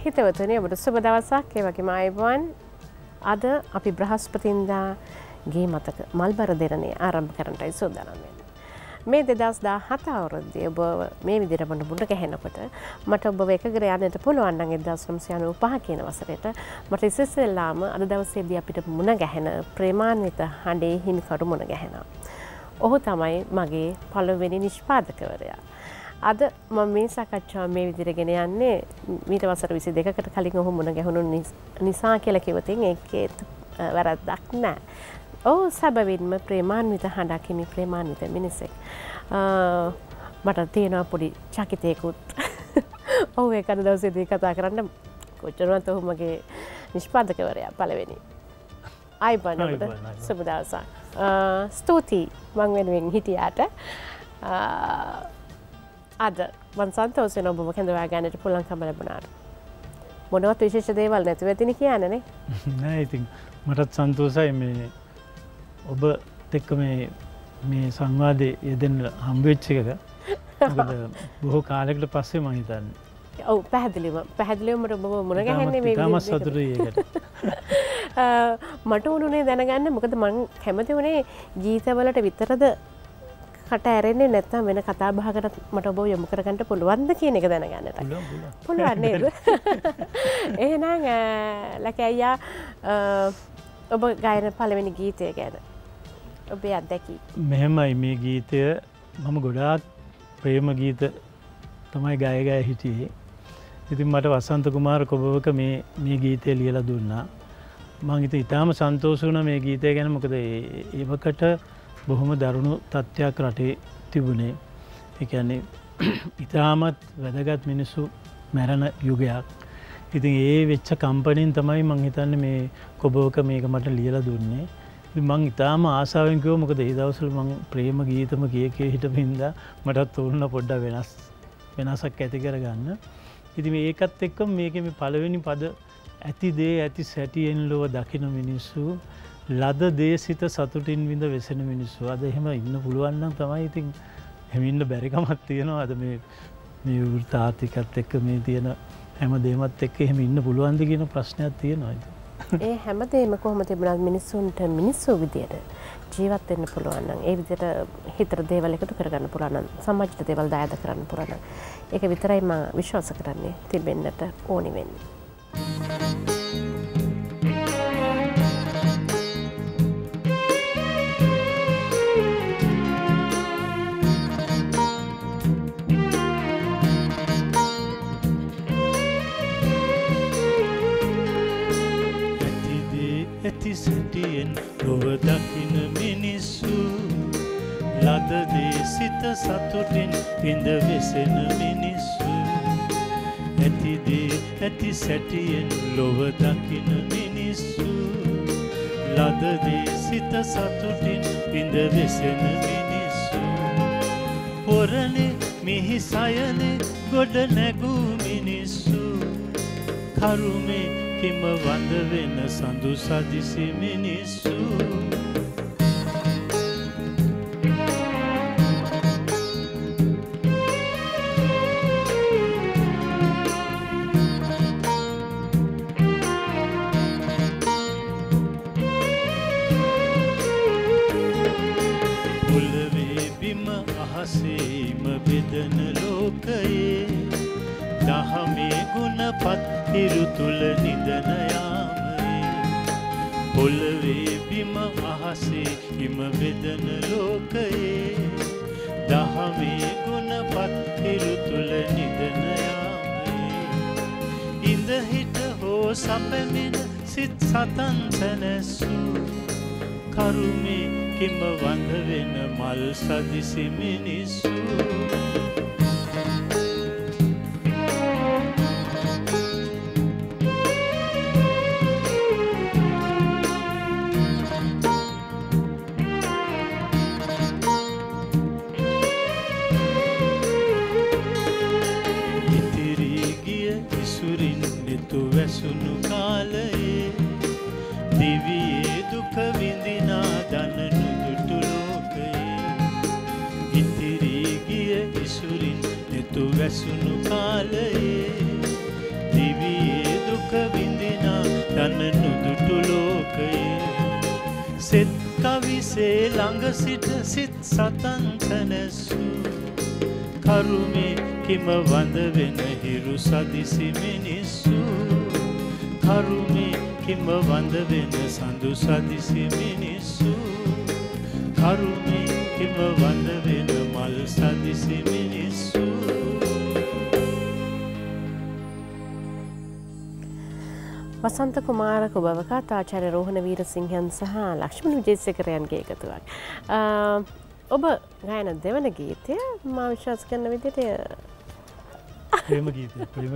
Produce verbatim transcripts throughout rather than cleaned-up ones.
හිතවතුනි ඔබට සුබ දවසක්. ඒ වගේම ආයුබෝවන්. අද අපි බ්‍රහස්පතින්දා ගේ මතක මල්බර දෙරණේ ආරම්භ කරන්නයි සූදානම් වෙන්නේ. මේ දෙදහස් දාහත අවුරුද්දේ ඔබ මේ විදිහට මට මුණ ගැහෙනකොට මට ඔබව එකගර යන්නට පුළුවන් නම් එක්දාස් නවසිය අනූ පහ කියන වසරේට මට ඉස්සෙල්ලාම අද දවසේදී අපිට මුණ ගැහෙන ප්‍රේමාන්විත හඬේ හිමිකරු මුණ ගැහෙනවා. ඔහු තමයි මගේ පළවෙනි නිෂ්පාදකවරයා. අද මම මේ සාකච්ඡාව මේ විදිහට ගෙන යන්නේ මීට වසර විසි දෙකකට කලින් ඔහු මුණ ගැහුණු නිසා කියලා කිව්වොතින් ඒකේ වැරද්දක් නැහැ. ඔහු සැබවින්ම ප්‍රේමාන්විත හඬක් හිමි ප්‍රේමාන්විත මිනිසෙක්. මට තියෙනවා පොඩි චකිතයකුත්. ඔහු ඒක අද දවසේදී කතා කරන්න කොච්චරවත් ඔහු මගේ නිෂ්පාදකවරයා පළවෙනි. ආයිබෝන් ඔබට සුබ දවසක්. ස්තුතියි මං වෙනුවෙන් හිටියාට. අද මං සන්තෝෂ වෙනවා ඔබව කැඳවා ගන්නට පුළුවන්කම ලැබුණාට. මොනවත් විශේෂ දේවල් නැතුව ඇතිනේ කියන්නේ නේ? නෑ ඉතින් මටත් සන්තෝෂයි මේ ඔබ එක්ක මේ මේ සංවාදයේ යෙදෙන්න හම්බ වෙච්ච එක. මොකද බොහෝ කාලයකට පස්සේ මම හිතන්නේ. ඔව් පැහැදිලිව පැහැදිලිව මට ඔබව මුණ ගැහෙන්නේ මේ විදිහට. තාමත් සතුටුයි ඒකට. මට උනුනේ දැනගන්න මොකද මං කැමති උනේ ගීතවලට විතරද කට ඇරෙන්නේ නැත්නම් වෙන කතා බහකට මට ඔබව යොමු කරගන්න පුළුවන්ද කියන එක දැනගන්නට. පුළුවන් නේද? එහෙනම් ලකැයියා ඔබ ගායන පළවෙනි ගීතය ගැන ඔබේ අත්දැකීම. මෙහෙමයි මේ ගීතය මම ගොඩාක් ප්‍රේම ගීත තමයි ගාය ගාය හිටියේ. ඉතින් මට වසන්ත කුමාර කොබවක මේ මේ ගීතය ලියලා දුන්නා. මම ඉතින් ඊටාම සන්තෝෂ වුණා මේ ගීතය ගැන. මොකද ඒවකට බොහොම දරුණු තත්ත්වයක් රටේ තිබුණේ. ඒ කියන්නේ ඊටාමත් වැදගත් මිනිස්සු මැරෙන යුගයක්. ඉතින් ඒ වෙච්ච කම්පැනිෙන් තමයි මං හිතන්නේ මේ කොබවක මේක මට ලියලා දුන්නේ. ඉතින් මං ඊටාම ආසාවෙන් කිව්වා මොකද ඒ දවස්වල මං ප්‍රේම ගීතම කිය කිය හිටපු හින්දා මටත් උරුණ පොඩ්ඩක් වෙනස් වෙනසක් ඇති කරගන්න. ඉතින් මේකත් එක්ක මේකේ මේ පළවෙනි පද ඇති දේ ඇති සැටියෙන් ලොව දකින මිනිස්සු ලද දේ සිත සතුටින් විඳ වෙසෙන මිනිස්සු. අද එහෙම ඉන්න පුළුවන් නම් තමයි ඉතින් එහෙම ඉන්න බැරි කමක් තියෙනවා. අද මේ මේ වෘතාර්ථිකත් එක්ක මේ තියෙන හැම දෙයක්ත් එක්ක එහෙම ඉන්න පුළුවන්ද කියන ප්‍රශ්නයක් තියෙනවා. ඒ හැම දෙයක්ම කොහොම තිබුණත් මිනිස්සුන්ට මිනිස්සු විදියට ජීවත් වෙන්න පුළුවන් නම් ඒ විදියට හිතට දේවල් එකතු කරගන්න පුළුවන් නම් සමාජයට දේවල් දායද කරන්න පුළුවන් නම් ඒක විතරයි මම විශ්වාස කරන්නේ තිබෙන්නට ඕනි වෙන්නේ. සැටියෙන් ලොව දකින මිනිස්සු ලද දේ සිත සතුටින් විඳ වෙසෙන මිනිස්සු ඇති දේ ඇති සැටියෙන් ලොව දකින මිනිස්සු ලද දේ සිත සතුටින් විඳ වෙසෙන මිනිස්සු හොරනේ මිහි සයනේ ගොඩ නැගූ මිනිස්සු කරුමේ හිම වඳ වෙන සඳු සදිසි මිනිස්සු පොළවේ බිම අහසේම බෙදන ලෝකයේ දහමේ ගුණපත් හිරු තුල නිදන යාමයේ පොළවේ බිම අහසේ හිම බෙදන ලෝකයේ දහමේ ගුණපත් හිරු තුල නිදන යාමයේ ඉඳ හිට හෝ සැපෙමින් සිත් සතන් සැනසූ කරුමේ කිම වඳ වෙන මල් සදිසි මිනිස්සු වැසුණු කාලයේ දිවියේ දුක විඳිනා දන නුදුටු ලෝකයේ ඉතිරි ගිය ඉසුරින් නෙතු වැසුණු කාලයේ දිවියේ විඳිනා දන නුදුටු ලෝකයේ සෙත් කවිසේ ළඟ සිට සිත් සතන් සැනැස්සූ කරුමේ කිම වඳ වෙන හිරු සදිසි මිනිස්සු කරුමේ කිම වඳ වෙන සඳු සදිසි මිනිස්සු කරුමේ කිම වඳ වෙන මල් සදිසි මිනිස්සු. වසන්ත කුමාර කුබවකාත් ආචාර්ය රෝහණ වීරසිංහයන් සහ ලක්ෂ්මන් විජේසේකරයන්ගේ එකතුවක්. ඔබ ගායන දෙවන ගීතය මා විශ්වාස කරන විදිහට ප්‍රේම ගීතය. ප්‍රේම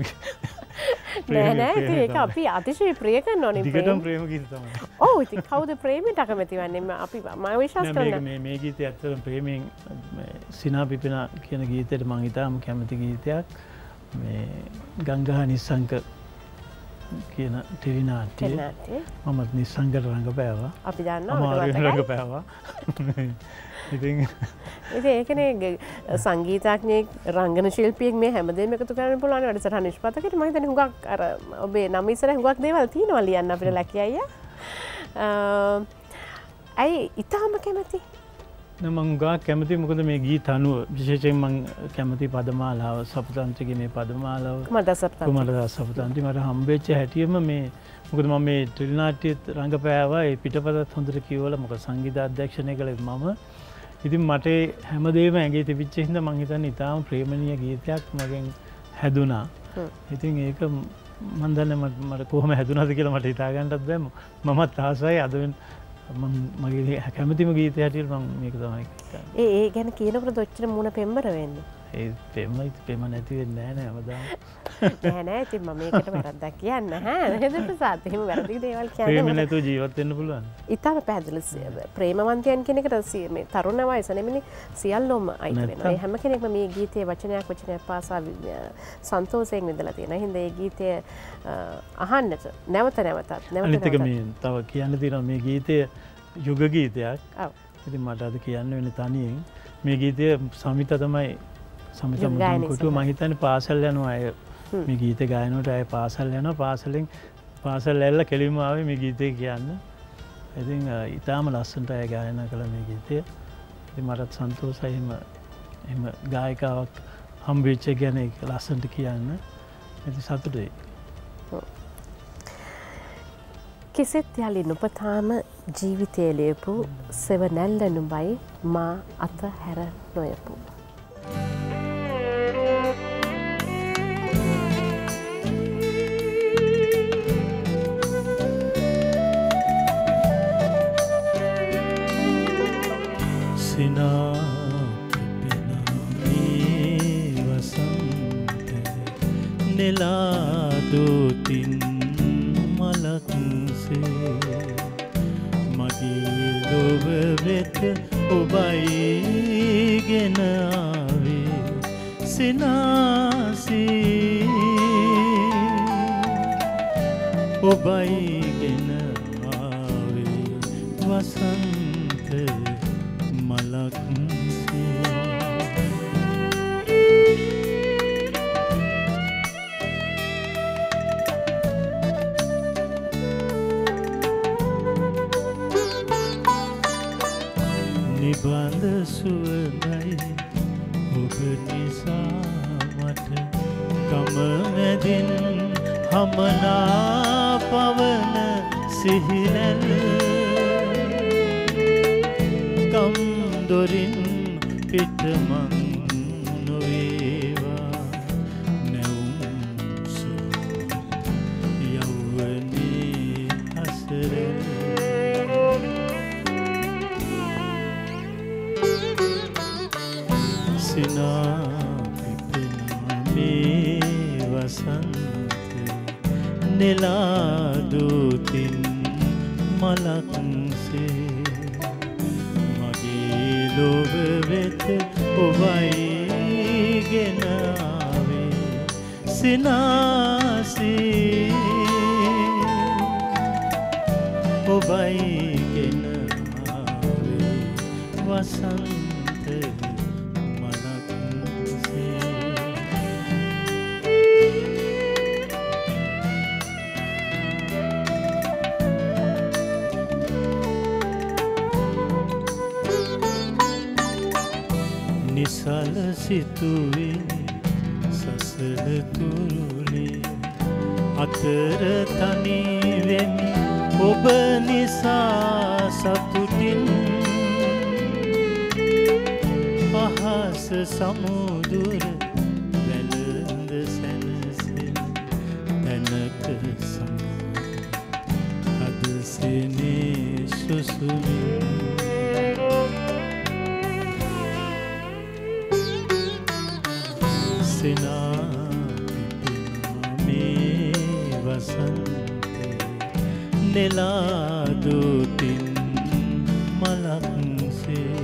නෑ නෑ ඒක අපි අතිශය ප්‍රිය කරන ඕනේ. දිගටම ප්‍රේම ගීත තමයි. ඔව් ඉතින් කවුද ප්‍රේමයට අකමැති වන්නේ? අපි මා විශ්වාස කරනවා මේ මේ ගීතය ඇත්තටම ප්‍රේමයෙන් සිනා පිපෙනා කියන ගීතයට මම ඉතාම කැමති ගීතයක්. මේ ගංගා නිස්සංක කියන ටෙලි නාට්‍යයේ මම නිස්සංගට රංගපෑවා. අපි දන්නවා මම රංගපෑවා. ඉතින් ඉතින් ඒකනේ සංගීතඥයෙක් රංගන ශිල්පියෙක් මේ හැමදේම එකතු කරන්න පුළුවන් වැඩසටහන නිෂ්පාදකයෙක් මම හිතන්නේ හුඟක් අර ඔබේ නම ඉස්සර හුඟක් දේවල් තියෙනවා ලියන්න අපිට ලැකි අයියා. ඇයි ඊටම කැමති? මම ගා කැමති මොකද මේ ගීත අනුව විශේෂයෙන් මම කැමති පදමාලාව සපුතන්ත්‍රගේ මේ පදමාලාව කුමාරදාස සපුතන්ත්‍රි මට හම්බෙච්ච හැටියෙම මේ මොකද මම මේ ටෙලි නාට්‍යයේ රංගපෑවා ඒ පිටපතත් හොඳට කියවලා මොකද සංගීත අධ්‍යක්ෂණය කළේ මම. ඉතින් මට හැමදේම ඇඟේ තිබිච්ච හින්දා මම හිතන්නේ ඉතාම ප්‍රේමණීය ගීතයක් මගෙන් හැදුනා. ඉතින් ඒක මම දන්නේ මට කොහොම හැදුනාද කියලා මට හිතා ගන්නත් බැහැ. මමත් ආසයි අද මගේ කැමතිම ගීතය හැටියට මම මේක තමයි කියන්නේ. ඒ ඒ ගැන කියනකොට ඔච්චර මුණ පෙම්බර වෙන්නේ. ඒ පෙම්ම පෙම නැති වෙන්නේ නැහැ නේ හැමදාම. නෑ නෑ ඉතින් මම මේකට වැරද්දක් කියන්නේ නැහැ. නේද ප්‍රසාද්? එහෙම වැරදි දේවල් කියන්නේ. ප්‍රේම නැතුව ජීවත් වෙන්න පුළුවන්. ඊටම පැහැදිලි ප්‍රේමවන්තයන් කියන එකට මේ තරුණ වයස නෙමෙයි සියල්ලොම අයිති වෙනවා. ඒ හැම කෙනෙක්ම මේ ගීතයේ වචනයක් වචනයක් පාසා සන්තෝෂයෙන් විඳලා තියෙනවා. හින්දා මේ ගීතය අහන්නට නැවත නැවතත් නැවත නැවතත්. අනිත් එක මේ තව කියන්න තියෙනවා මේ ගීතය යුග ගීතයක්. ඔව්. ඉතින් මට අද කියන්න වෙන්නේ තනියෙන් මේ ගීතය සමිත තමයි සමිත මුදුන්කොටුව මම හිතන්නේ පාසල් යනවා අය මේ ගීත ගායනකොට අය පාසල් යනවා පාසලෙන් පාසල් ඇල්ල කෙලින්ම ආවේ මේ ගීතේ කියන්න. ඉතින් ඊටාම ලස්සනට අය ගායනා කළා මේ ගීතය. ඉතින් මටත් සන්තෝෂයි එහෙම එහෙම ගායිකාවක් හම්බෙච්ච ගැන ඒක ලස්සනට කියන්න. ඉතින් සතුටුයි. කිසිත් යලි නුපතාම ජීවිතය ලියපු සෙවනැල්ල නුඹයි මා අත හැර නොයපු. සිනා පිපෙනා මේ වසන්ත නෙලා දෝතින් මලක්සේ මගේ ලොව වෙත ඔබයි ගෙන ආවේ සිනාසේ ඔබයි ගෙන ආවේ වසන්ත මලක්සේ. නිබඳ සුවඳයි ඔබ නිසා මට ගම මැදින් හමනා පවන සිහිනැල් කම් දොරින් පිටමන් නොවේවා නැවුම් සුව යව්වනේ අසරේ සිනා පිපෙනා මේ වසන්ත නෙලා දෝතින් මලක්සේ මගේ ලොව වෙත ඔබයි ගෙන ආවේ සිනාසේ ඔබයි ගෙන ආවේ වසන්ත නිසල සිතුවිලි සසල තුරුලේ අතර තනි වෙමි ඔබ නිසා සතුටින් අහස සමුදුර වැළඳ සැනසෙන තැනක සම හදසිනේ සුසුමින් සිනා මේ වසන්තේ නෙලා දූතින් මලක්සේ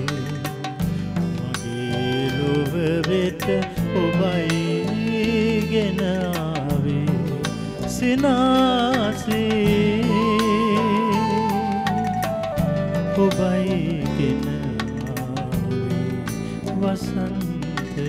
මගේ ලොව වෙත ඔබයි ගෙන ආවේ සිනාසේ ඔබයි ගෙන ආවේ වසන්තය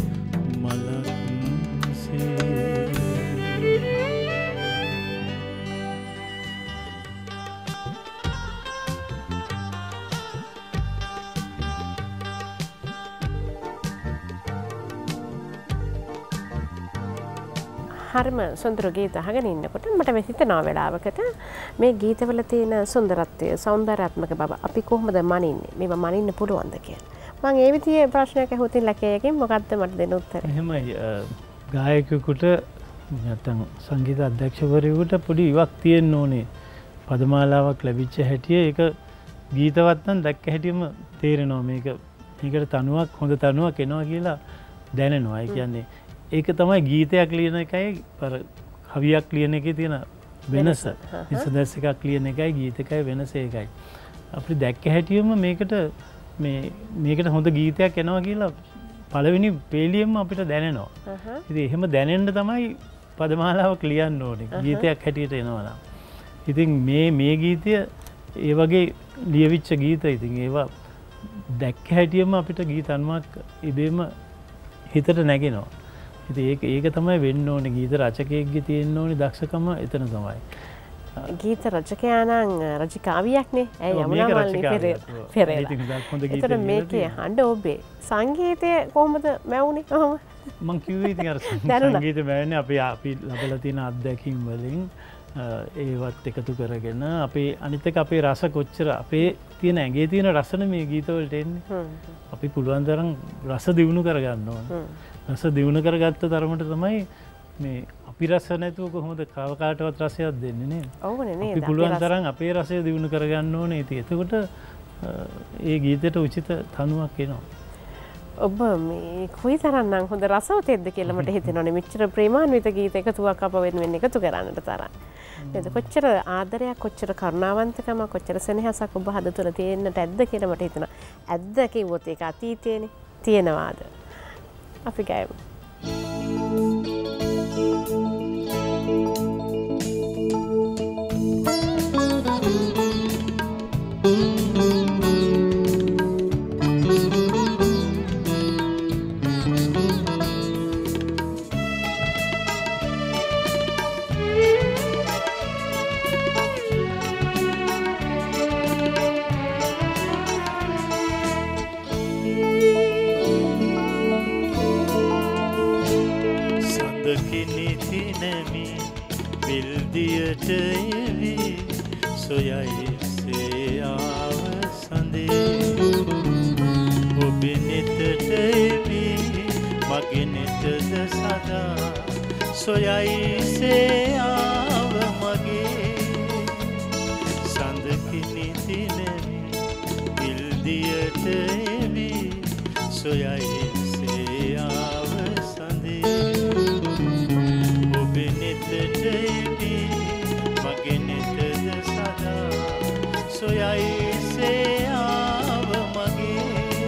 හරිම සුන්දර ගීත අහගෙන ඉන්නකොට මට හිතෙනවා වෙලාවකට මේ ගීතවල තියෙන සුන්දරත්වය සෞන්දර්යාත්මක බව අපි කොහොමද මනින්නේ මේවා මනින්න පුළුවන්ද කියලා මම ඒ විදිහේ ප්‍රශ්නයක් අහුවොත් ලැකයකින් මොකක්ද මට දෙන්න උත්තරේ එහෙමයි ගායකයෙකුට නැත්නම් සංගීත අධ්‍යක්ෂකවරයෙකුට පොඩි ඉවක් තියෙන්න ඕනේ පදමාලාවක් ලැබිච්ච හැටිය ඒක ගීතවත් නම් දැක්ක හැටියම තේරෙනවා මේක මේකට තනුවක් හොඳ තනුවක් එනවා කියලා දැනෙනවා ඒ කියන්නේ ඒක තමයි ගීතයක් ලියන එකයි පර කවියක් ලියන එකේ තියෙන වෙනස. නිසදස් එකක් ලියන එකයි ගීතකයි වෙනස ඒකයි. අපි දැක්ක හැටියෙම මේකට මේ මේකට හොඳ ගීතයක් එනවා කියලා පළවෙනි පේලියෙම අපිට දැනෙනවා. ඉතින් එහෙම දැනෙන්න තමයි පදමාලාවක් ලියන්න ඕනේ. ගීතයක් හැටියට එනවා නම්. ඉතින් මේ මේ ගීතය ඒ වගේ ලියවිච්ච ගීත ඉතින් ඒවා දැක්ක හැටියෙම අපිට ගීත අනුවක් ඉබේම හිතට නැගෙනවා. ඒක ඒක තමයි වෙන්න ඕනේ ගීත රචකයෙක්ගේ තියෙන්න ඕනේ දක්ෂකම එතන තමයි. ගීත රචකයා නම් රචිකාවියක්නේ. ඇයි යමුනා මල්ලි පෙරේරා. ඒතර මේකේ හඬ ඔබේ සංගීතය කොහොමද මැවුනේ කොහොම? මං කිව්වේ ඉතින් අර සංගීත මැවෙන්නේ අපි අපි ලබලා තියෙන අත්දැකීම් වලින් ඒවත් එකතු කරගෙන අපේ අනිත් එක අපේ රස කොච්චර අපේ තියෙන ඇඟේ තියෙන රසනේ මේ ගීත වලට එන්නේ. අපි පුළුවන් තරම් රස දියුණු කරගන්න ඕනේ. රස දියුණු කරගත්ත තරමට තමයි මේ අපි රස නැතුව කොහොමද කව කාටවත් රසයක් දෙන්නේ නේද? ඔව්නේ නේද? අපි පුළුවන් තරම් අපේ රසය දියුණු කරගන්න ඕනේ. ඉතින් එතකොට ඒ ගීතයට උචිත තනුවක් එනවා. ඔබ මේ කොයි තරම්නම් හොඳ රසවතෙක්ද කියලා මට හිතෙනවානේ. මෙච්චර ප්‍රේමාන්විත ගීත එකතුවක් අප වෙනුවෙන් එකතු කරන්නට තරම්. නේද? කොච්චර ආදරයක් කොච්චර කරුණාවන්තකම කොච්චර සෙනෙහසක් ඔබ හද තුළ තියෙන්නට ඇද්ද කියලා මට හිතෙනවා. ඇද්ද කිව්වොත් ඒක අතීතයේනේ. තියෙනවාද? අපි ගයමු. පිල්දියට එවි සොයයි සේයාව සඳේ ඔබේ නෙතට එවි මගේ නෙතද සදා සොයයි සේයාව මගේ සඳකිනි දිනෙමි පිල්දියට එවි සොයයි සේයාව සඳේ ඔබේ නෙතට සොයයි සේයාව මගේ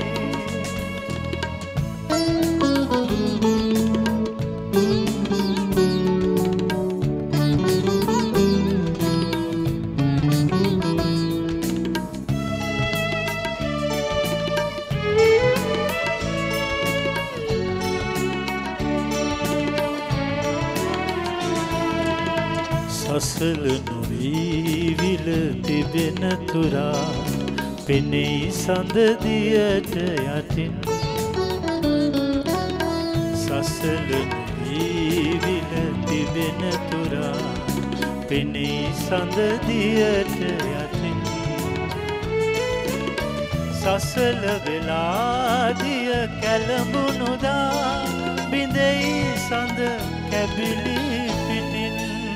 සසල නොවී විල තිබෙන තුරා පෙනෙයි සඳදියට යටින් සසල නොවී විල තිබෙන තුරා පෙනේ සඳ දියට යටින් සසල වෙලා දිය කැළඹුණුදා බිඳෙයි සඳ කැබිලි පිටින්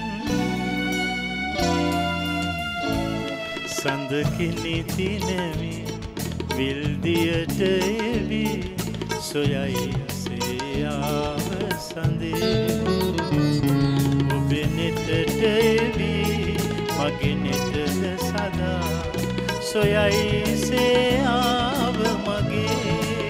සඳ කිනිති නැමි විල්දියට එවි සොයයි අසයාව සඳේ ඔබේ නෙතට එවි මගේ නෙතද සදා සොයයි සයාව මගේ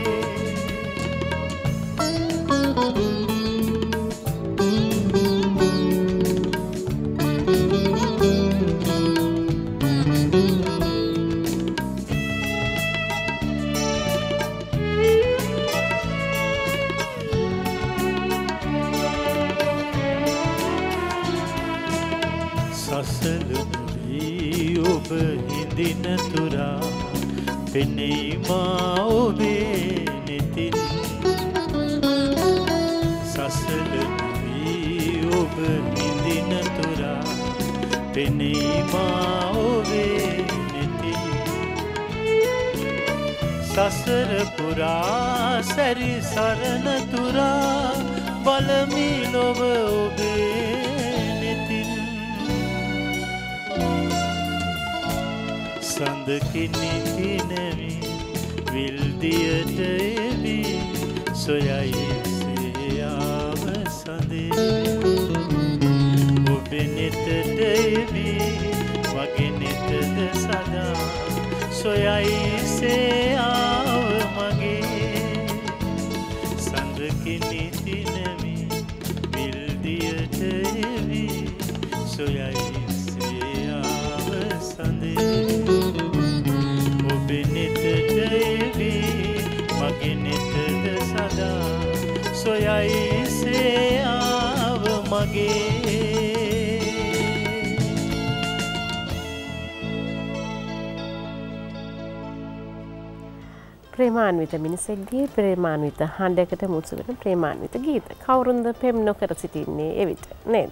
දින තුරා පෙනෙයි මා ඔබේ නෙතින් සසල වී ඔබ හිඳින තුරා පෙනෙයි මා ඔබේ නෙතින් සසර පුරා සැරි සරණ තුරා බලමි ලොව ඔබේ සඳ කිනිති නැමි විල්දියට එවි සොයයි සයාව සඳේ ඔබේ නෙතට එවි මගේ නෙතද සදා සොයයි සයාව මගේ සඳ කිනිති නැමි විල්දියට එවි සොයයි සයාව සඳේ මගේ නෙතද සදා සොයයි සයාව මගේ ප්‍රේමාන්විත මිනිසෙක්ගේ ප්‍රේමාන්විත හඬකට මුසුවන ප්‍රේමාන්විත ගීත කවුරුන්ද පෙම් නොකර සිටින්නේ එවිට නේද?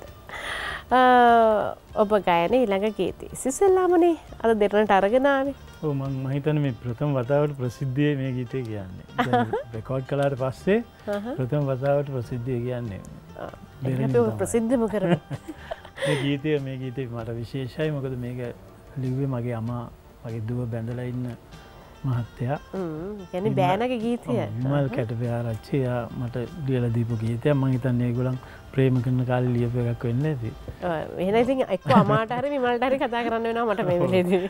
ඔබ ගයන ඊළඟ ගීතය සිසල්ලාමනේ අද දෙරණට අරගෙන ආවේ. ඔව් මම මම හිතන්නේ මේ ප්‍රථම වතාවට ප්‍රසිද්ධියේ මේ ගීතය කියන්නේ. දැන් රෙකෝඩ් කළාට පස්සේ ප්‍රථම වතාවට ප්‍රසිද්ධිය කියන්නේ. ඒක ඔබ ප්‍රසිද්ධම කරමු. මේ ගීතය මේ ගීතේ මට විශේෂයි මොකද මේක ලිව්වේ මගේ අම්මා මගේ දුව බැඳලා ඉන්න මහත්තයා. හ්ම් කියන්නේ බෑනගේ ගීතය. විමල් කැටපිආරච්චි යා මට ලියලා දීපු ගීතයක්. මම හිතන්නේ ඒගොල්ලන් ප්‍රේම කරන කාලේ ලියපු එකක් වෙන්නේ නැති. ඔව් එහෙනම් ඉතින් එක්ක අමාට හරි විමල්ට හරි කතා කරන්න වෙනවා මට මේ වෙලේදී.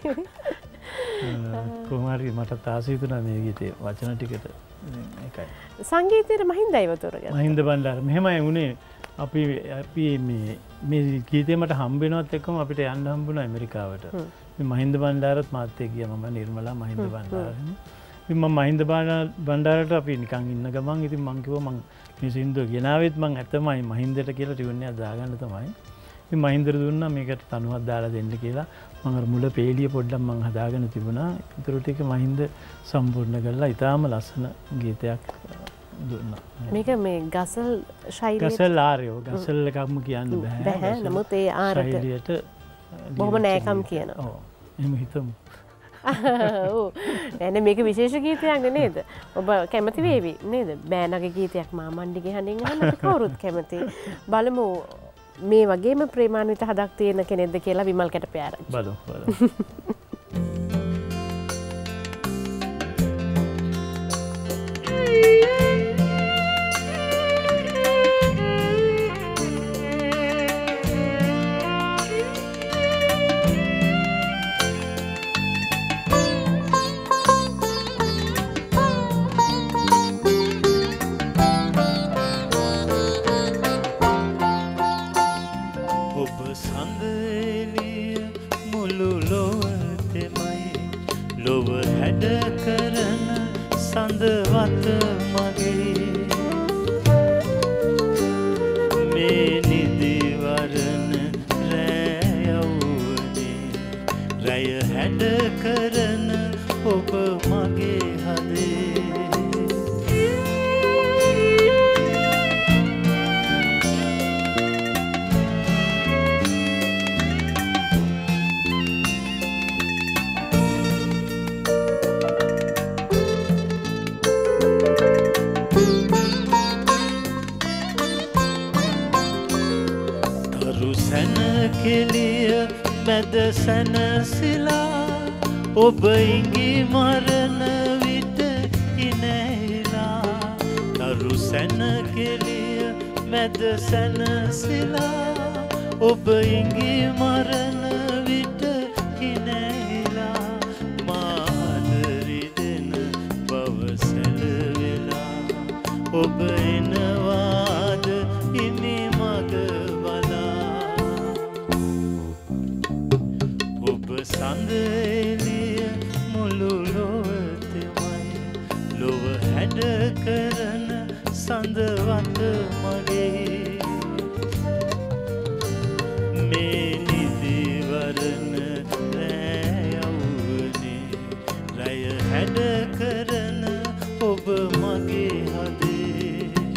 කුමාරි මට තාසී තුනා මේ ගීතේ වචන ටිකට ඒකයි. සංගීතයේ මහින්ද අයවතුරග. මහින්ද බණ්ඩාර මෙහෙමයි වුණේ අපි අපි මේ මේ ගීතේ මට හම්බ වෙනවත් එක්කම අපිට යන්න හම්බුණා ඇමරිකාවට. මේ මහින්ද බණ්ඩාරත් මාත් එක්ක ගියා මම නිර්මලා මහින්ද බණ්ඩාර. ඉතින් මම මහින්ද බණ්ඩාරට අපි නිකන් ඉන්න ගමන් ඉතින් මං කිව්වා මං මේ සින්දුව ගෙනාවෙත් මං ඇත්තමයි මහින්දට කියලා ටියුන් එකක් දාගන්න තමයි. ඉතින් මහින්දට දුන්නා මේකට තනුවක් දාලා දෙන්න කියලා. මම අර මුල පේලිය පොඩ්ඩක් මං හදාගෙන තිබුණා. ඊටු ටික මහින්ද සම්පූර්ණ කරලා ඊටාම ලස්සන ගීතයක් දුන්නා. මේක මේ ගසල් ශෛලිය ගසල් ආරයෝ ගසල් එකක්ම කියන්න බෑ. බෑ. නමුත් ඒ ආරට ශෛලියට බොහොම නෑකම් කියනවා. ඔව්. එහෙම හිතමු. ඔව්. එනේ මේක විශේෂ ගීතයක් නේද? ඔබ කැමති වේවි නේද? බෑනගේ ගීතයක් මාමණ්ඩිගේ හඬින් අහන්න අපි කවුරුත් කැමති. බලමු මේ වගේම ප්‍රේමාන්විත හදක් තියෙන කෙනෙක්ද කියලා විමල් කැටපිආරච්චි. බලමු බලමු. මැද සැනසිලා ඔබ ඉඟි මරණ විට ඉනැහිලා තරු සැනකෙලිය මැද සැනසිලා ඔබ ඉඟි මරණ විට ඉනැහිලා මාහදරි දෙන බව සැලවෙලා ඔබ එනවාද ඉමි මග බලා ඔබ සඳෙලිය මුළු ලොවතමයි ලොව හැඩ කරන සඳවත මගේ මේ නිදිවරණ රැයවුනේ රය හැඩ කරන ඔබ මගේ හදේ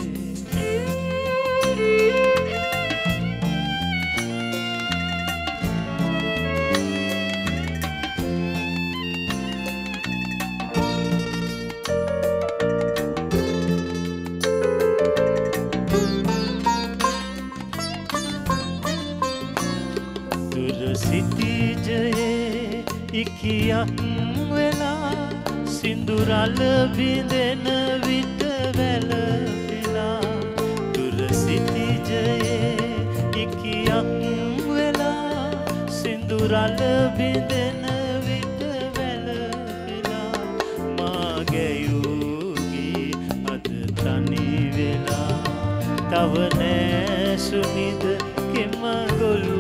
සිතිජයේ ඉකියක් වෙලා සිඳුරල බිඳෙන විට වැළපිලා දුර සිතිජයේ ඉකියක් වෙලා සිඳුරල බිඳෙන විට වැළපිලා මා ගැයූගී අද තනි වෙලා තව නෑ සුනිද කෙම ගොළු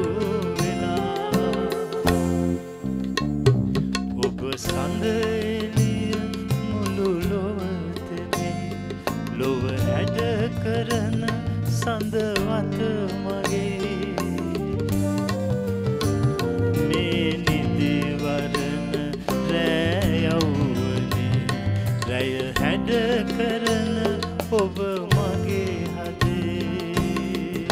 සඳෙලිය මුළු ලොවතමේ ලොව හැඩ කරන සඳවත මගේ මේ නිදිවරණ රැයවුනේ රැය හැඩ කරන ඔබ මගේ හදේ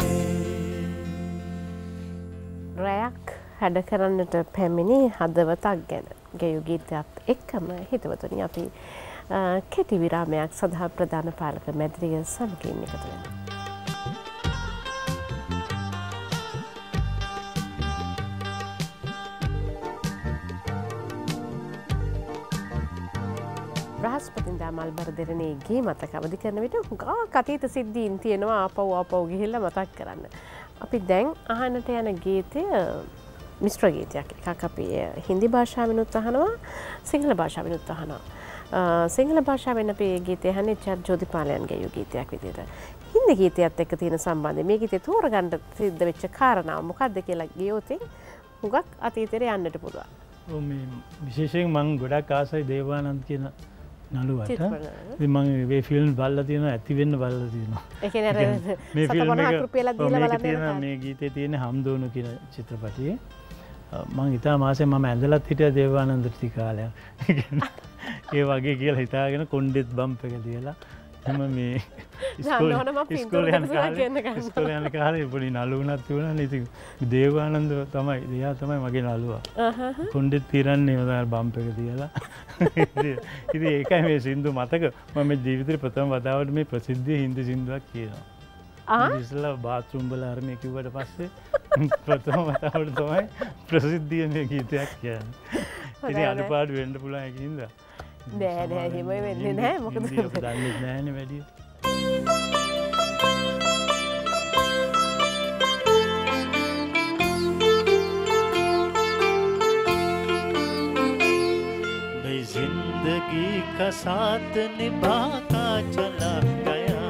රැයක් හැඩ කරන්නට පැමිණි හදවතක් ගැන ගෙයු ගීතයත් එක්කම හිතවතුනි අපි කෙටි විරාමයක් සඳහා ප්‍රධාන පාලක මැදිරිය සමගින් එකතු වෙනවා. බ්‍රහස්පතින්දා මල්බර දෙරණේ ගේ මතක අවදි කරන විට හුඟක් අතීත සිද්ධීන් තියෙනවා ආපහු ආපහු ගිහිල්ලා මතක් කරන්න. අපි දැන් අහන්නට යන ගීතය මිශ්‍ර ගීතයක් එකක් අපි හින්දි භාෂාවෙනුත් අහනවා සිංහල භාෂාවෙනුත් අහනවා. සිංහල භාෂාවෙන් අපි ගීතය අහන්නේ චර් ජෝතිපාලයන් ගෙයූ ගීතයක් විදිහට. හින්දි ගීතයත් එක්ක තියෙන සම්බන්ධය මේ ගීතේ තෝරගන්න සිද්ධ වෙච්ච කාරණාව මොකක්ද කියලා ගියොත් හුඟක් අතීතයට යන්නට පුළුවන්. ඔව් මේ විශේෂයෙන් මම ගොඩක් ආසයි දේවානන්ද කියන නළුවට. ඉතින් මම මේ ෆිල්ම් බලලා තියෙනවා ඇති වෙන්න බලලා තියෙනවා. ඒ කියන්නේ මේ ෆිල්ම් එක රුපියලක් දීලා බලන්න තියෙනවා මේ ගීතේ තියෙන හම්දෝනු කියන චිත්‍රපටියේ. මං හිතා මාසේ මම ඇඳලත් හිටිය දේවානන්ද ටි කාලයක්. ඒ වගේ කියලා හිතාගෙන කොණ්ඩෙත් බම්ප් එක තියලා එම මේ ඉස්කෝලේ යන කාලේ ඉස්කෝලේ යන කාලේ පොඩි නළුවනක් තිබුණා නේ. ඉතින් දේවානන්ද තමයි එයා තමයි මගේ නළුවා. කොණ්ඩෙත් තිරන්නේ මම බම්ප් එක තියලා. ඉතින් ඒකයි මේ සින්දු මතක මම මේ ජීවිතේ ප්‍රථම වතාවට මේ ප්‍රසිද්ධ හින්දි සින්දුවක් කියනවා. ආ ඉස්ලා බාත්රූම් වල අර මේ කිව්වට පස්සේ ප්‍රථම වතාවට තමයි ප්‍රසිද්ධිය මේ ගීතයක් කියන්නේ. ඉතින් අඩපාඩු වෙන්න පුළුවන් ඒකින්ද? නෑ නෑ එහෙම වෙන්නේ නෑ මොකද ඔබ දන්නේ නෑනේ වැඩි. भाई जिंदगी का साथ निभाता चला गया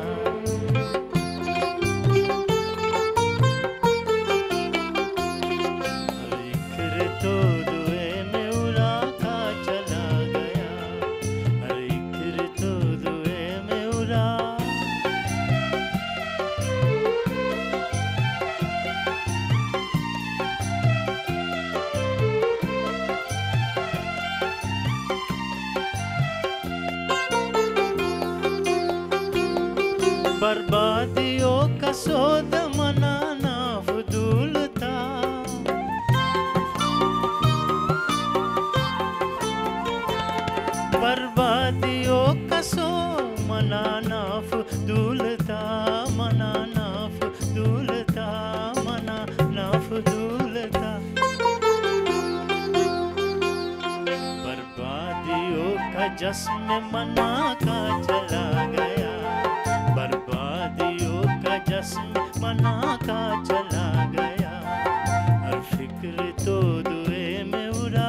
बर्बादियों का सौद मनाना फजूल था बर्बादियों का सौद मनाना फजूल था मनाना फजूल था मनाना फजूल था जश्न मना का चला गया, बर्बादियों का जश्न मना का चला गया, हर फिक्र तो दुए में उड़ा।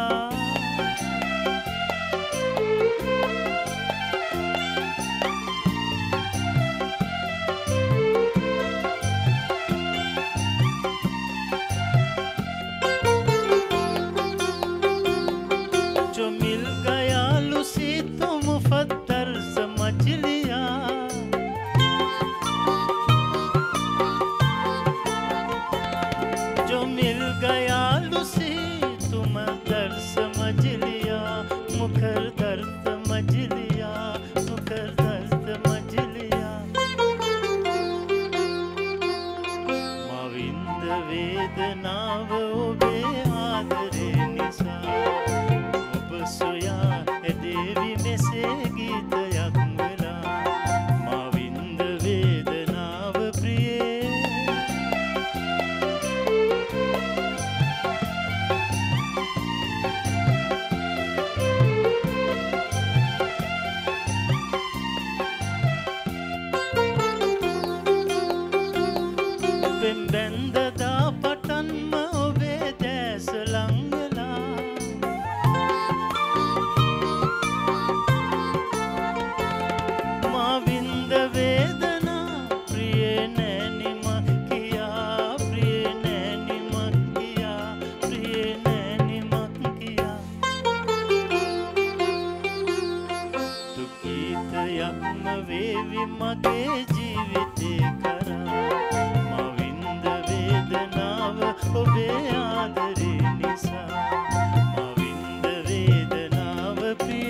जो मिल गया लूसी तो मुफद्दल समझ लिया, जो मिल गया लूसी तुम दर्द समझ लिया, मुखर दर्द समझ लिया, मुखर दर्द समझ लिया। माविंद वेदनाव ओबे आदरे निसा, सोया देवी में से गीत यकमला, माविंद वेदनाव प्रिय। ಬೆಂಬೆಂದದ ಪಟನ್ಮ ಒಬೆ ದೇಶ ಲಂಗಲ, माविंद वेदना प्रिय ने निमक किया, प्रिय ने निमक किया, प्रिय ने निमक किया। तू गीत यक्म वेवि मगे जीविते करा, माविंद वेदनाव ओबे आदरे निसा, माविंद वेदनाव प्रिय।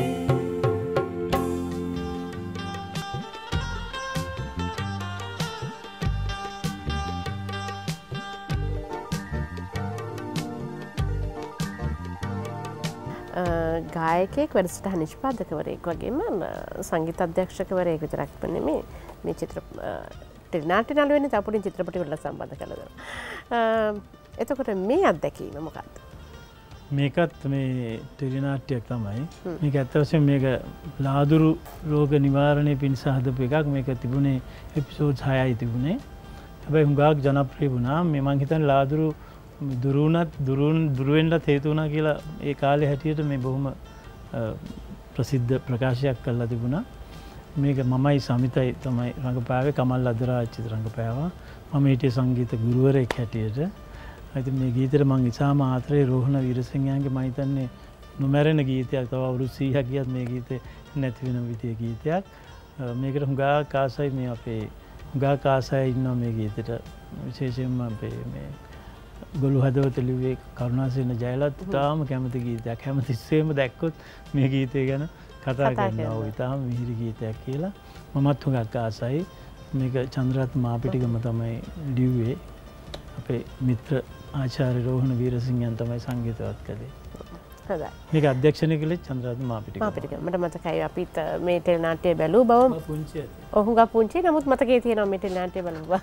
ගායකයෙක් වැඩසටහන නිෂ්පාදකවරයෙක් වගේම සංගීත අධ්‍යක්ෂකවරයෙක් විතරක් නෙමෙයි මේ චිත්‍ර ටෙලිනාට්‍ය නළුවෙන්නේ තව පොඩි චිත්‍රපටිවලට සම්බන්ධ කරලා දෙනවා. එතකොට මේ අත්දැකීම මොකක්ද? මේකත් මේ ටෙලිනාට්‍යයක් තමයි. මේක ඇත්ත වශයෙන්ම මේක ලාදුරු රෝග නිවාරණය පිණිස හදපු එකක්. මේක තිබුණේ එපිසෝඩ් හයයි තිබුණේ. හැබැයි හුඟක් ජනප්‍රිය වුණා. මේ මං හිතන්නේ ලාදුරු දුරුණත් දුරුන් දුරුවෙන්ලත් හේතු වුණා කියලා ඒ කාලේ හැටියට මේ බොහොම ප්‍රසිද්ධ ප්‍රකාශයක් කරලා තිබුණා. මේක මමයි සමිතයි තමයි රංගපෑවේ, කමල් අදරාජිත් රංගපෑවා. මම හිටියේ සංගීත ගුරුවරයෙක් හැටියට. ඉතින් මේ ගීතෙට මං ඉතාම ආදරේ රෝහණ වීරසිංහයන්ගේ මම හිතන්නේ නොමැරෙන ගීතයක්. තව අවුරුදු සීයක් ගියත් මේ ගීතේ නැති වෙන විදිහේ ගීතයක්. මේකට හුඟක් ආසයි මේ අපේ හුඟක් ආසයි ඉන්නවා මේ ගීතෙට. විශේෂයෙන්ම අපේ මේ ගොළු හදවත ලිව්වේ කරුණාසේන ජයලත් ඉතාම කැමති ගීතයක්. හැමතිස්සෙම දැක්කොත් මේ ගීතය ගැන කතා කරනවා. ඉතාම මිහිරි ගීතයක් කියලා මමත් හුඟක් ආසයි. මේක චන්ද්‍රරත්න මාපිටිගම තමයි ලිව්වේ. අපේ මිත්‍ර ආචාර්ය රෝහණ වීරසිංහයන් තමයි සංගීතවත් කළේ. හොඳයි. මේක අධ්‍යක්ෂණය කළේ චන්ද්‍රරත්න මාපිටිගම. මාපිටිගම. මට මතකයි අපිත් මේ ටෙලිනාට්‍ය බැලුව බව. පුංචි. ඔව් හුඟක් පුංචි. නමුත් මතකයේ තියෙනවා මේ ටෙලිනාට්‍ය බලුවා.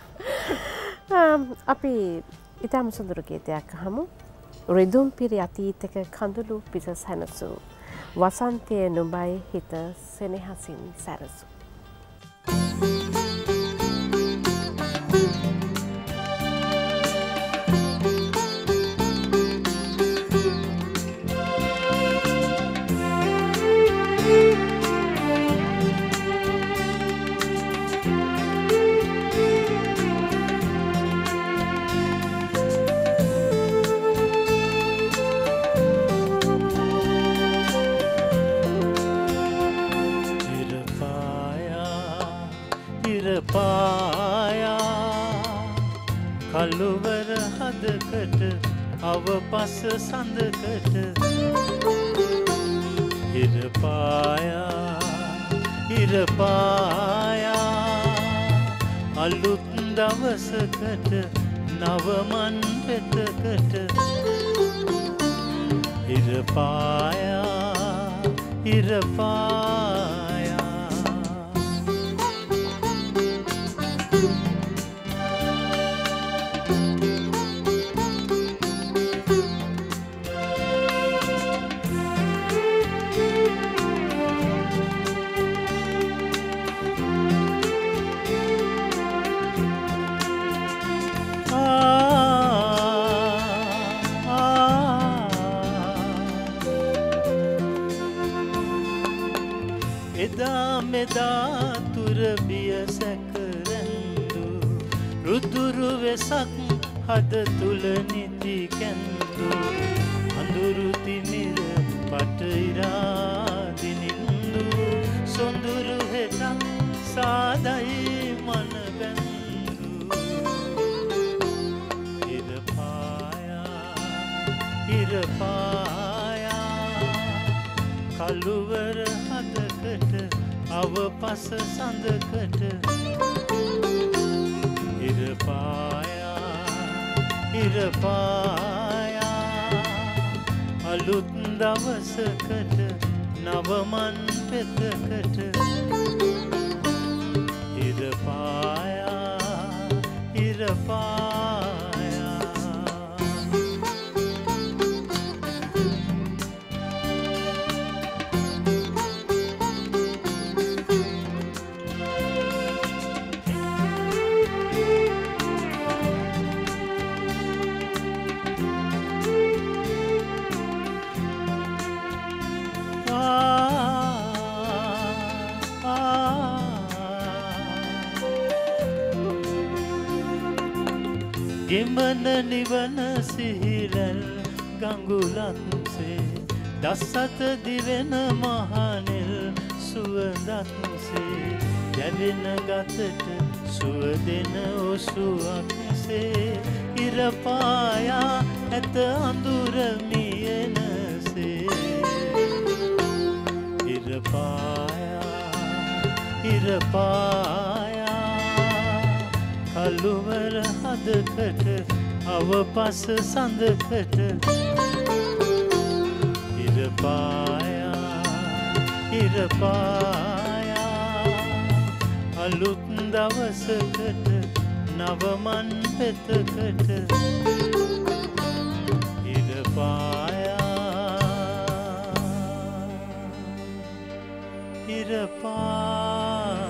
අපි ඉතාම සුන්දර ගීතයක් අහමු. රිදුම් පිරි අතීතක කඳුළු පිස සැනසු, වසන්තය නුඹයි හිත සෙනෙහසින් සැරසු. කළුවර හදකට අව පස සඳකට හිරපායා හිරපායා අලුත් දවසකට නවමන් පෙතකට හිරපායා හිරපායා එදා මෙදා තුර බිය සැකරැන්දු රුදුරු වෙසක් හද තුල නිදි කැන්දු අඳුරු තිමිර පටඉරා දිනින්දු සොඳුරු හෙටක් සාදයි මන බැන්දු ඉර පායා ඉර පායා කළුවර හදකට අවපස සඳකට ඉර පායා ඉර පායා අලුත් දවසකට නවමන් පෙතකට ඉර පායා ඉර පායා ගෙමන නිවන සිහිරැල් ගඟුලක්සේ දස්සත දිවෙන මහනෙල් සුවඳක්සේ දැවෙන ගතට සුවදෙන ඔසුවක්සේ ඉර පායා ඇත අඳුර මියනසේ ඉර පායා ඉර පායා කළුවර හදකට අවපස සඳකට ඉර පායා ඉර පායා අලුත් දවසකට නවමන් පෙතකට ඉර පායා ඉර පායා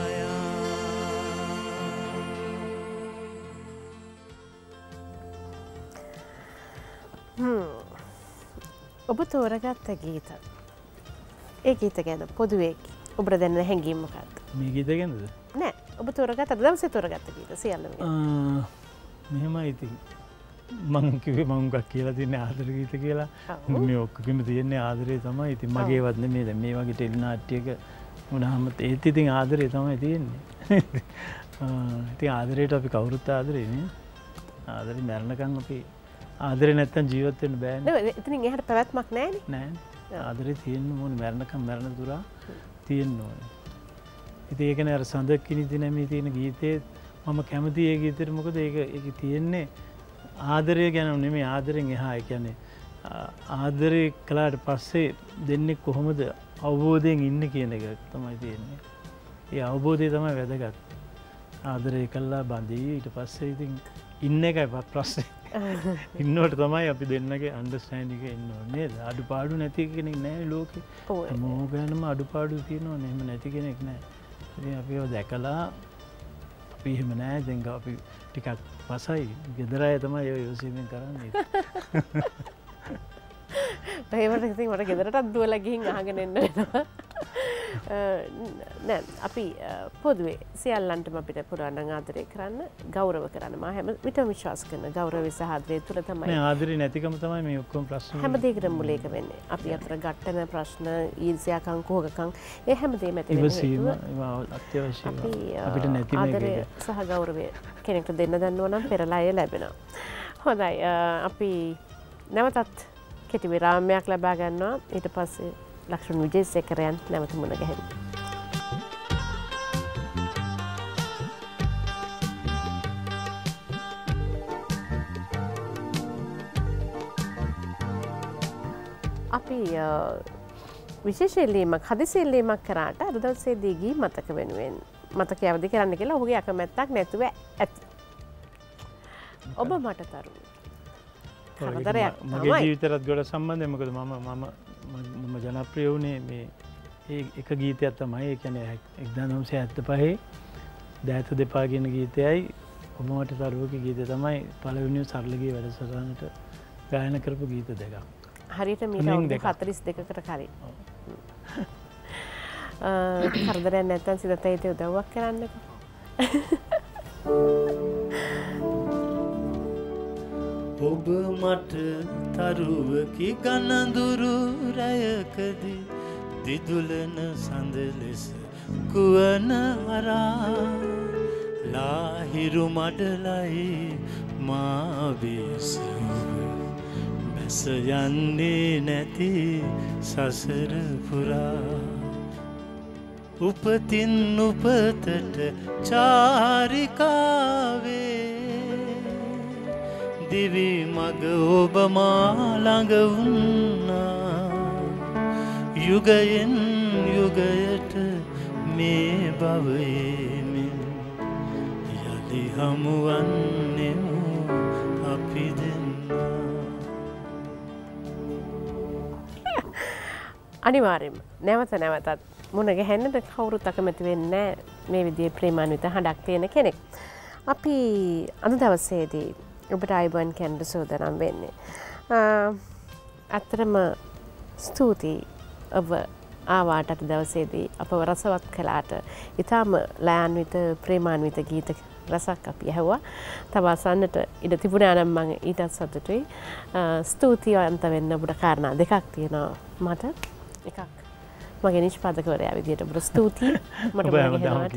ඔබ තෝරගත්ත ගීත ඒ ගීත ගැන පොදුවේ ඔබට දැන්න හැඟීම මොකක්ද? මේ ගීත ගැනද? නෑ ඔබ තෝරගත්ත අද දවසේ තෝරගත්ත ගීත සියල්ලම. මෙහෙමයි ඉතින් මං කිව්වේ මං උගක් කියලා තියන්නේ ආදර ගීත කියලා. මේ ඔක්කොගෙම තියන්නේ ආදරේ තමයි. ඉතින් මගේවත් නෙමෙයි දැන් මේ වගේ ටෙලි නාට්‍යයක වුණාම ඒත් ඉතින් ආදරේ තමයි තියෙන්නේ. ඉතින් ආදරේට අපි කවුරුත් ආදරේ නේ. ආදරේ මරණකම් අපි ආදරේ නැත්තම් ජීවත් වෙන්න බෑනේ. නෑ එතනින් එහාට පැවැත්මක් නෑනේ. නෑ. ආදරේ තියෙන්න ඕනේ මරණකම් මරණ දුරා තියෙන්න ඕනේ. ඉතින් ඒක නේ අර සඳක් කිනිදි නැමේ තියෙන ගීතේ මම කැමති ඒ ගීතෙට මොකද ඒක ඒක තියෙන්නේ ආදරය ගැන නෙමෙයි ආදරෙන් එහා. ඒ කියන්නේ ආදරේ කළාට පස්සේ දෙන්නේ කොහොමද අවබෝධයෙන් ඉන්නේ කියන එක තමයි තියෙන්නේ. ඒ අවබෝධය තමයි වැදගත්. ආදරේ කළා බඳී ඊට පස්සේ ඉතින් ඉන්න එකයි ප්‍රශ්නේ. ඉන්නවට තමයි අපි දෙන්නගේ අන්ඩර්ස්ටෑන්ඩින්ග් එක ඉන්න ඕනේ නේද? අඩුපාඩු නැති කෙනෙක් නැහැ ලෝකේ. හැමෝම ගැනම අඩුපාඩු තියෙනවනේ. එහෙම නැති කෙනෙක් නැහැ. ඉතින් අපි ඒව දැකලා අපි එහෙම නැහැ. දැන් අපි ටිකක් පසයි. ගෙදර අය තමයි ඒව යොසීමෙන් කරන්නේ. ඒවට ඉතින් මට ගෙදරටත් දුවලා ගිහින් අහගෙන එන්න වෙනවා. නෑ අපි පොදුවේ සියල්ලන්ටම අපිට පුරාණ ආදරය කරන්න ගෞරව කරන්න මම හැම විටම විශ්වාස කරන ගෞරවය සහ ආදරය තුල තමයි නෑ ආදරේ නැතිකම තමයි මේ ඔක්කොම ප්‍රශ්න හැම දෙයකටම මුල එක වෙන්නේ අපි අතර ගැටෙන ප්‍රශ්න ඊර්ෂ්‍යාකම් කෝකකම් ඒ හැම දෙයක්ම ඇති වෙන්නේ ඒවා අත්‍යවශ්‍යයි අපිට නැති මේක ආදරය සහ ගෞරවය කෙනෙක්ට දෙන්න දන්නවා නම් පෙරලා එය ලැබෙනවා හොඳයි අපි නැවතත් කෙටි විරාමයක් ලබා ගන්නවා ඊට පස්සේ ලක්ෂ්මන් විජේසේකරයන් නැවත මුණ ගැහෙමු. අපි විශේෂ ඉල්ලීමක් හදිසි ඉල්ලීමක් කරාට අද දවසේදී ගී මතක වෙනුවෙන් මතක අවදි කරන්න කියලා ඔහුගේ අකමැත්තක් නැතුව ඇති. ඔබ මට තරුණ. කරදරයක් මගේ ජීවිතයත් ගොඩ සම්බන්ධයි. මොකද මම මම මම ජනප්‍රිය වුණේ මේ ඒ එක ගීතයක් තමයි. ඒ කියන්නේ එක්දාස් නවසිය හැත්තෑ පහේ දෑත දෙපා කියන ගීතයයි ඔබ මට තරුවගේ ගීතය තමයි පළවෙනි සරලගේ වැඩසටහනට ගායන කරපු ගීත දෙකක්. හරියට මීට අවුරුදු හතළිස් දෙකකට කලින්. කරදරයක් නැත්නම් සිතට හිතේ උදව්වක් කරන්නකෝ. ඔබ මට තරුවකි ගනඳුරු රැයකදී දිදුලන සඳ ලෙස කුවන අරා ලාහිරු මඩලයි මා බිසව බැස යන්නේ නැති සසර පුරා උපතින් උපතට චාරිකාවේ දිවි මග ඔබ මා ළඟ වුණා යුගයෙන් යුගයට මේ භවයේ මෙන් යලි හමුවන්නෙමු අපි දෙන්නා. අනිවාර්යයෙන්ම නැවත නැවතත් මුණ ගැහෙන්නට කවුරුත් අකමැති වෙන්නේ මේ විදිහේ ප්‍රේමාන්විත හඬක් තියෙන කෙනෙක්. අපි අද දවසේදී ඔබට අයබන් කියන්න සූදානම් වෙන්නේ. ඇත්තටම ස්තුතියි ඔබ ආවාට අද දවසේදී අපව රසවත් කළාට. ඊටාම ලයාන්විත ප්‍රේමාන්විත ගීත රසක් අපි ඇහුවා. තව අසන්නට ඉඩ තිබුණා නම් මම ඊටත් සතුටුයි. ස්තුතියි අන්ත වෙන්න ඔබට කාරණා දෙකක් තියෙනවා මට. එකක් මගේ නිෂ්පාදකවරයා විදියට ඔබට ස්තුතියි මට මගෙනවට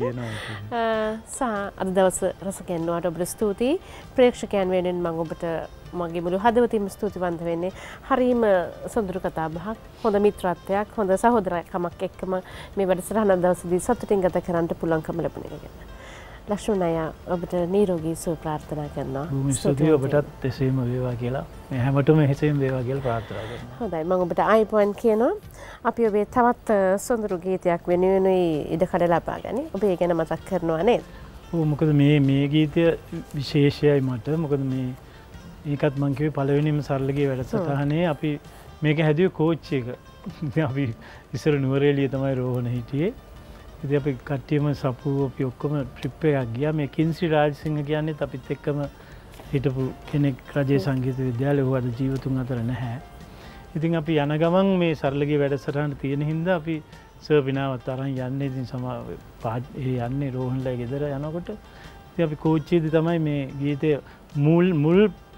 සහ අද දවස රස කැන්නුවාට ඔබට ස්තුතියි ප්‍රේක්ෂකයන් වෙනුවෙන් මම ඔබට මගේ මුළු හදවතින්ම ස්තුතිවන්ත වෙන්නේ හරීම සොඳුරු කතා බහක් හොඳ මිත්‍රත්වයක් හොඳ සහෝදරකමක් එක්කම මේ වැඩසටහන දවසේදී සතුටින් ගත කරන්න පුළුවන්කම ලැබුණ එක ගැන ලක්ෂ්මන් අයියා ඔබට නිරෝගී සුව ප්‍රාර්ථනා කරනවා. ස්තුතියි ඔබටත් එසේම වේවා කියලා. මේ හැමෝටම එසේම වේවා කියලා ප්‍රාර්ථනා කරනවා. හොඳයි මම ඔබට අයිබෝන් කියනවා. අපි ඔබේ තවත් සොඳුරු ගීතයක් වෙනුවෙනුයි ඉඩකඩ ලබා ගනි. ඔබ ඒ ගැන මතක් කරනවා නේද? ඔව් මොකද මේ මේ ගීතය විශේෂයයි මට. මොකද මේ මේකත් මං කිව්වේ පළවෙනිම සරලගේ වැඩසටහනේ අපි මේක හැදුවේ කෝච් එක. අපි ඉස්සර නුවරඑළිය තමයි රෝහණ හිටියේ. ඉතින් අපි කට්ටියම සපු අපි ඔක්කොම ට්‍රිප් එකක් ගියා. මේ කින්සි රාජසිංහ කියන්නේත් අපිත් එක්කම හිටපු කෙනෙක් රජයේ සංගීත විද්‍යාලයේ ඔහු අද ජීවතුන් අතර නැහැ. ඉතින් අපි යන ගමන් මේ සරලගේ වැඩසටහන තියෙන හින්දා අපි සර් විනාවත් අරන් යන්නේ. ඉතින් සමා ඒ යන්නේ රෝහණලා ගෙදර යනකොට ඉතින් අපි කෝච්චියේදී තමයි මේ ගීතය මුල් මුල්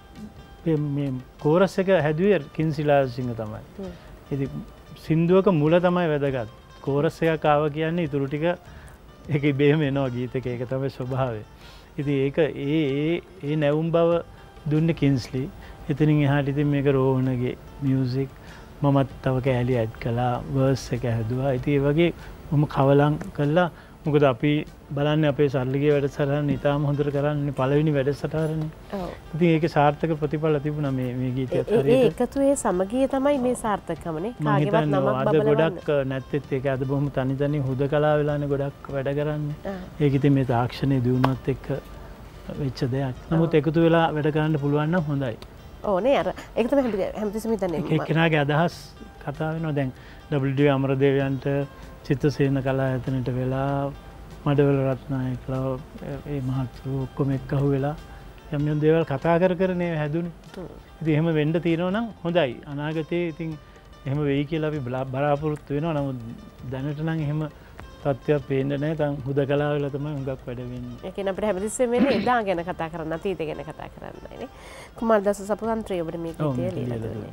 මේ කෝරස් එක හැදුවේ කින්සි රාජසිංහ තමයි. ඉතින් සින්දුවක මුල තමයි වැදගත්. කෝරස් එකක් ආව කියන්නේ ඉතුරු ටික ඒක ඉබේම එනවා ගීතක ඒක තමයි ස්වභාවය. ඉතින් ඒක ඒ ඒ ඒ නැවුම් බව දුන්නේ කින්ස්ලි. එතනින් එහාට ඉතින් මේක රෝහණගේ මියුසික් මමත් තව කෑලි ඇඩ් කළා වර්ස් එක හැදුවා. ඉතින් ඒ වගේ මම කවලම් කළා. මොකද අපි බලන්නේ අපේ සරලගේ වැඩසටහන ඉතාම හොඳට කරන්නේ පළවෙනි වැඩසටහනනේ. ඔව්. ඉතින් ඒකේ සාර්ථක ප්‍රතිඵල තිබුණා මේ මේ ගීතයත් හරියට. ඒ එකතුවේ සමගිය තමයි මේ සාර්ථකකමනේ. කාගේවත් නමක් බබලන්න. අද ගොඩක් නැත්තෙත් ඒක අද බොහොම තනි තනි හුදකලා වෙලානේ ගොඩක් වැඩ කරන්නේ. ඒක ඉතින් මේ තාක්ෂණයේ දියුණුවත් එක්ක වෙච්ච දෙයක්. නමුත් එකතු වෙලා වැඩ කරන්න පුළුවන් නම් හොඳයි. ඕනේ අර ඒක තමයි හැමතිස්සෙම හිතන්නේ. එක්කෙනාගේ අදහස් කතා වෙනවා දැන් ඩබ්ලිව් අමරදේවයන්ට චිත්තසේන කලායතනට වෙලා මඩවල රත්නායකලා ඒ මහත්තු ඔක්කොම එක්කහුව වෙලා යම් යම් දේවල් කතා කර කර නේ හැදුනේ. ඉතින් එහෙම වෙන්න තියෙනවා නම් හොඳයි. අනාගතේ ඉතින් එහෙම වෙයි කියලා අපි බලාපොරොත්තු වෙනවා. නමුත් දැනට නම් එහෙම තත්ත්වයක් පේන්නේ නැහැ. තන් හුදකලා වෙලා තමයි හුඟක් වැඩ වෙන්නේ. ඒ කියන්නේ අපිට හැමතිස්සෙම වෙන්නේ එදා ගැන කතා කරන්න අතීතය ගැන කතා කරන්නයි නේ. කුමාරදාස සපුවන්ත්‍රය ඔබට මේ ගීතය ලියලා දුන්නේ.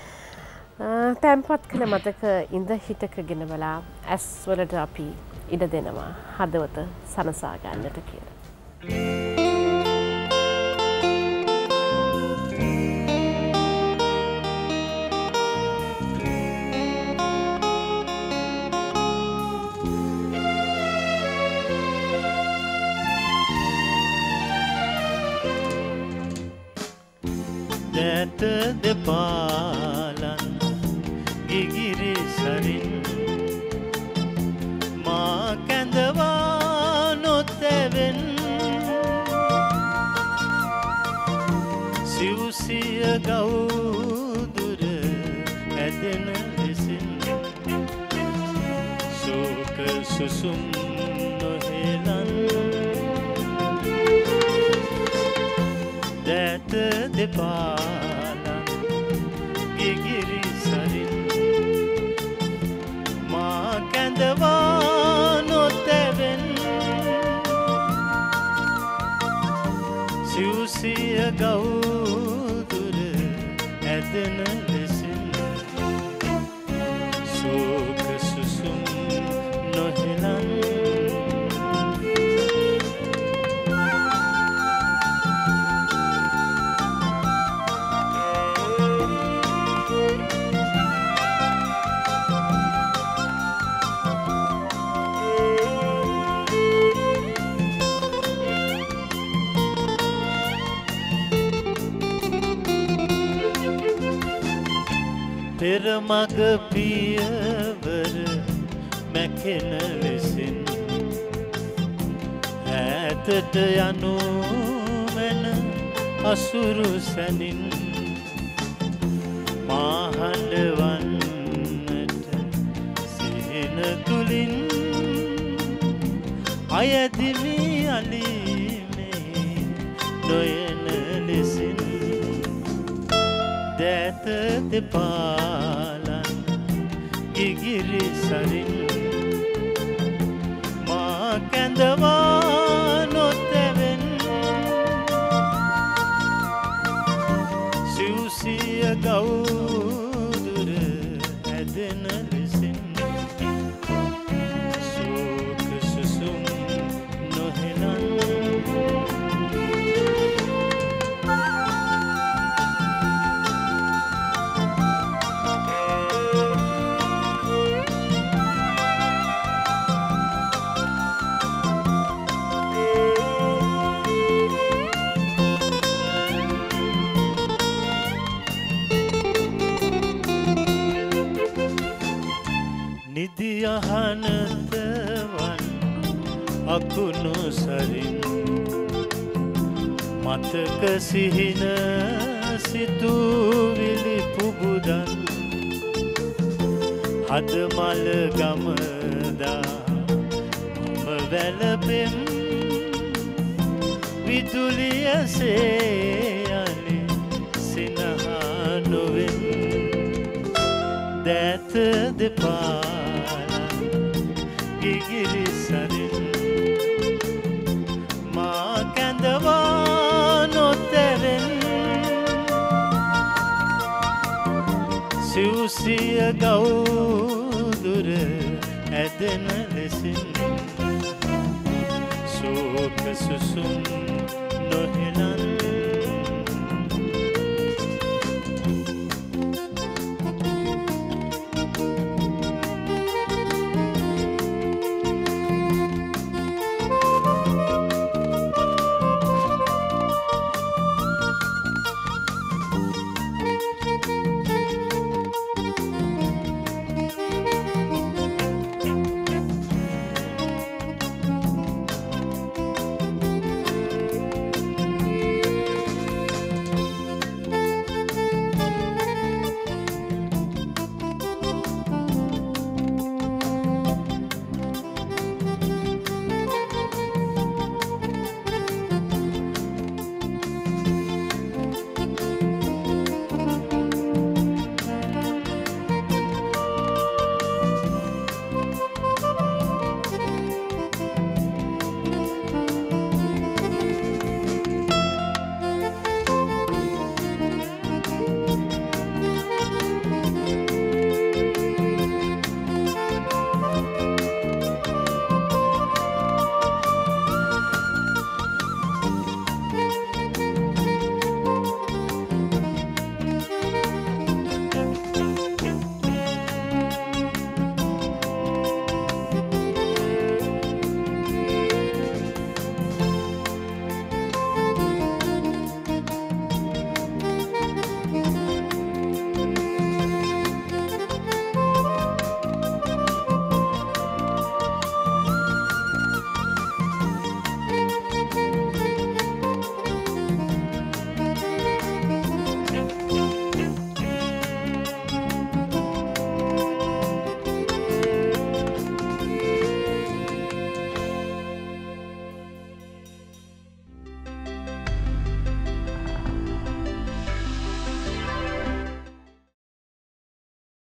තැන්පත් කළ මතක ඉඳ හිටක ගෙනවලා ඇස් වලට අපි ඉඩ දෙනවා හදවත සනසා ගන්නට කියලා. දැත දෙපාලන් ගිගිරි සරින් මා කැඳවා නොතැවෙන් සිව්සිය ගෞදුර ඇදෙන ලෙසින් සෝක සුසුම් නොහෙලන් දැත දෙපාලන් ගිගිරි සරින් මා කැඳවා මග පියවර මැකෙන ලෙසින් ඈතට යනු මැන අසුරු සැනින් මාහඬවන්නට සිහින තුලින් අයදිමි අලීමේ නොයන ලෙසින් දෑත දෙපාලන් ගිගිරි සරින් මා කැඳවා නොතැවෙන් සිව්සිය ගෞදුර ඇදෙන ලෙසින් සෝක සුසුම් නොහෙලන් නිදියහනතවන් අකුණු සරින් මතක සිහින සිතුවිලි පුබුදන් හදමල ගමදා මම වැළපෙම් විදුලියසේ යලි සිනහා නොවෙන් දෑත දෙපා ගිගිරි සරින් මා කැඳවා නොතැවෙන් සිව්සිය ගෞදුර ඇදෙන ලෙසින් සෝක සුසුම්